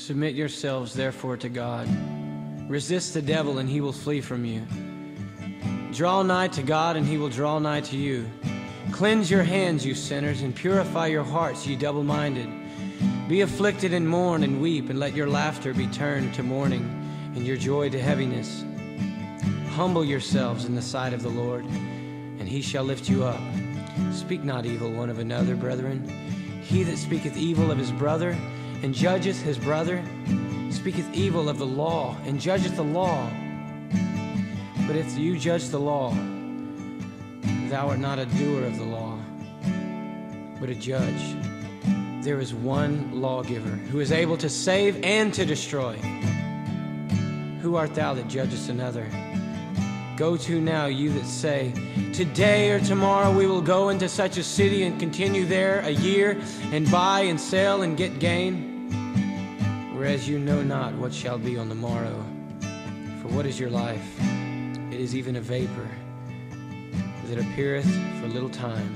Submit yourselves therefore to God. Resist the devil, and he will flee from you. Draw nigh to God, and he will draw nigh to you. Cleanse your hands, you sinners, and purify your hearts, ye double-minded. Be afflicted and mourn and weep, and let your laughter be turned to mourning, and your joy to heaviness. Humble yourselves in the sight of the Lord, and he shall lift you up. Speak not evil one of another, brethren. He that speaketh evil of his brother, and judgeth his brother, speaketh evil of the law, and judgeth the law. But if you judge the law, thou art not a doer of the law, but a judge. There is one lawgiver, who is able to save and to destroy. Who art thou that judgest another? Go to now, you that say, today or tomorrow we will go into such a city and continue there a year, and buy and sell and get gain, whereas you know not what shall be on the morrow. For what is your life? It is even a vapor that appeareth for a little time,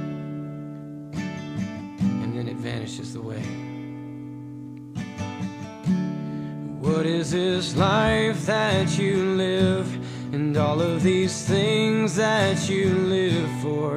and then it vanishes away. What is this life that you live, and all of these things that you live for?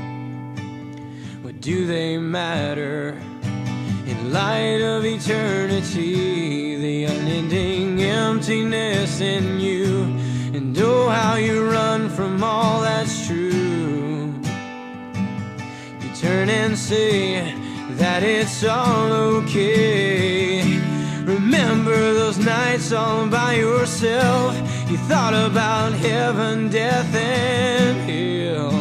What do they matter in light of eternity? The unending emptiness in you, and oh, how you run from all that's true. You turn and say that it's all okay. Remember those nights all by yourself. You thought about heaven, death, and hell,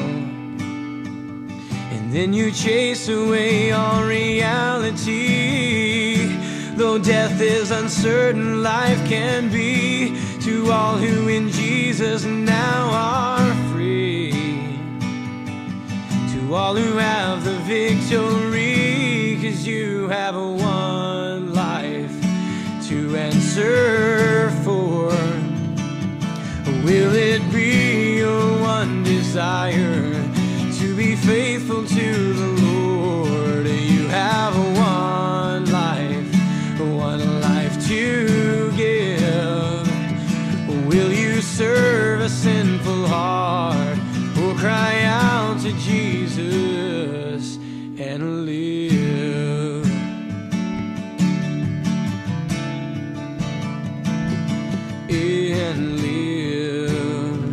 and then you chase away all reality. Though death is uncertain, life can be, to all who in Jesus now are free, to all who have the victory. 'Cause you have a one life to answer for. Will it be your one desire to be faithful to the Lord? You have one life to give. Will you serve a sinful heart, or cry out to Jesus and live? And live.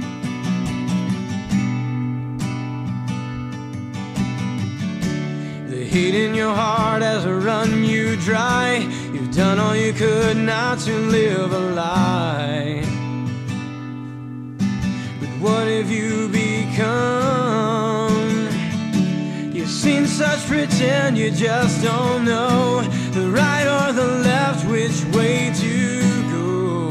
The hate in your heart has run you dry. You've done all you could not to live a lie. But what have you become? You've seen such pretend, you just don't know the right or the left, which way to go.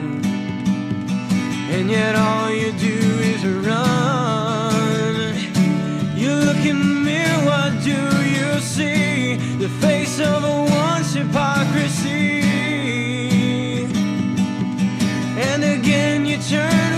And yet all you do is run. You look in the mirror, what do you see? The face of a once hypocrisy. And again you turn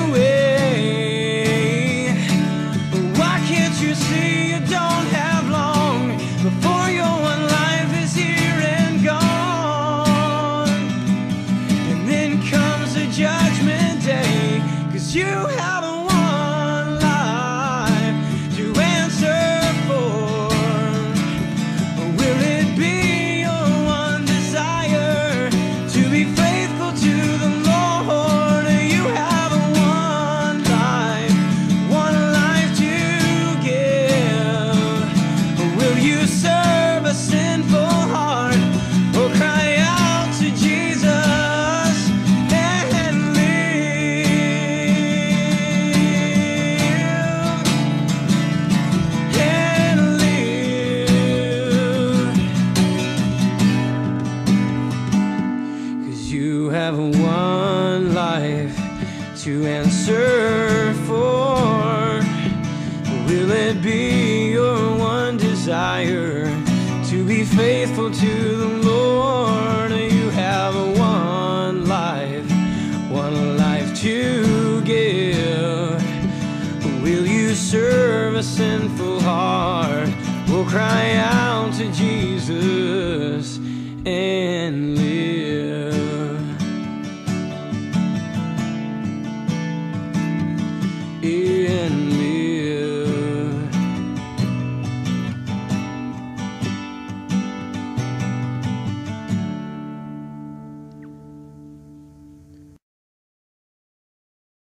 away. Why can't you see you don't have long before your one life is here and gone? And then comes the judgment day, 'cause you have a one life to answer for. Will it be your one desire to be faithful to the Lord? You have a one life to give. Will you serve a sinful heart, or cry out to Jesus and live? And live. 'Cause you have one life to answer for. Will it be your one desire to be faithful to the Lord? You have a one life to give. Will you serve a sinful heart, or cry out to Jesus and